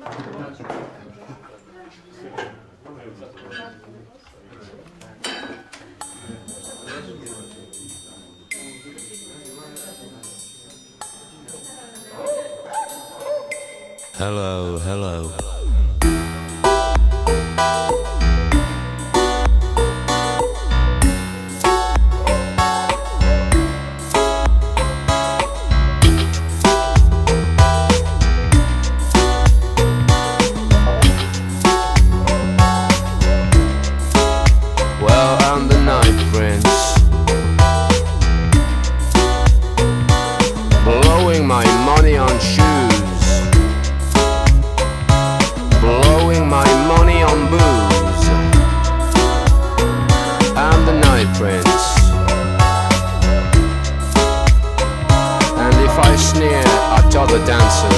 Hello, hello. Well, I'm the Night Prince, blowing my money on shoes, blowing my money on booze. I'm the Night Prince, and if I sneer at other dancers,